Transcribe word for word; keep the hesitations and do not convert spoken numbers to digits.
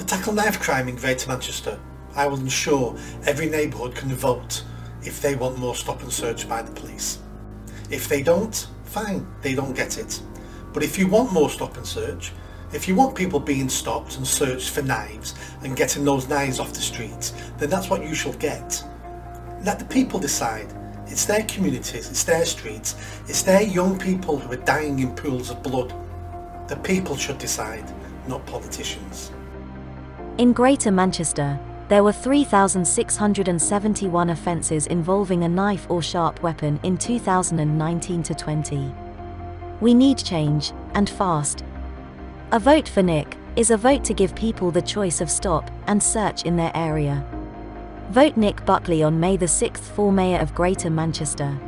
To tackle knife crime in Greater Manchester, I will ensure every neighbourhood can vote if they want more stop and search by the police. If they don't, fine, they don't get it. But if you want more stop and search, if you want people being stopped and searched for knives and getting those knives off the streets, then that's what you shall get. Let the people decide. It's their communities, it's their streets, it's their young people who are dying in pools of blood. The people should decide, not politicians. In Greater Manchester, there were three thousand six hundred seventy-one offences involving a knife or sharp weapon in two thousand nineteen to twenty. We need change, and fast. A vote for Nick is a vote to give people the choice of stop and search in their area. Vote Nick Buckley on May the sixth for Mayor of Greater Manchester.